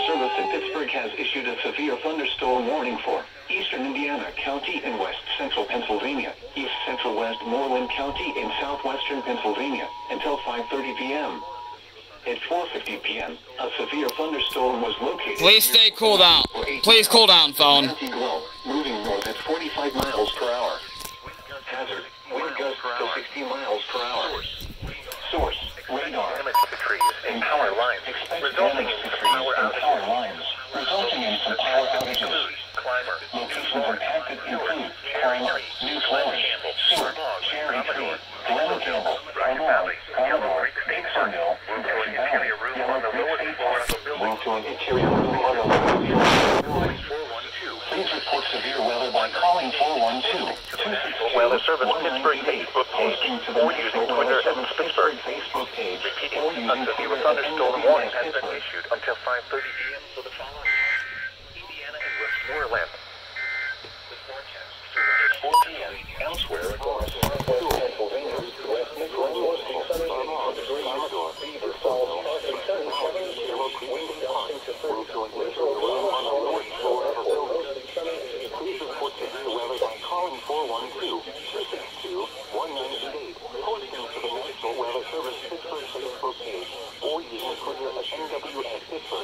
Service in Pittsburgh has issued a severe thunderstorm warning for eastern Indiana County and west central Pennsylvania, east central west Moreland County and southwestern Pennsylvania until 5:30 p.m. At 4:50 p.m., a severe thunderstorm was located. Please stay cool down. Please cool down, phone. Moving north at 45 miles per hour. Hazard, wind gusts to 60 miles per hour. Source, radar. Damage to trees and power lines, resulting in power outages. Climber, Locations impacted include Carroll, New Flemish, Seward, Cherry Tree, Glen Campbell, Illinois, Commodore, Dixonville, Gresham Valley, Yellow Creek State Park. Move to an interior room on the lower floor. Please report severe weather by calling 412-262-1198 Weather Service Pittsburgh Facebook page, or using Twitter at Pittsburgh. Facebook page, Repeating, a severe thunderstorm warning has been issued until 5:30 p.m. for the following Indiana and Westmoreland. The forecast through 4 p.m. elsewhere across Pennsylvania, West Midland, Commodore, Beaver Falls, Park, and Yellow Creek, wind gusting to 30 miles per hour. Please report severe weather by calling 412-262-1988, posting to the National Weather Service Pittsburgh Facebook page, or using Twitter at NWS Pittsburgh.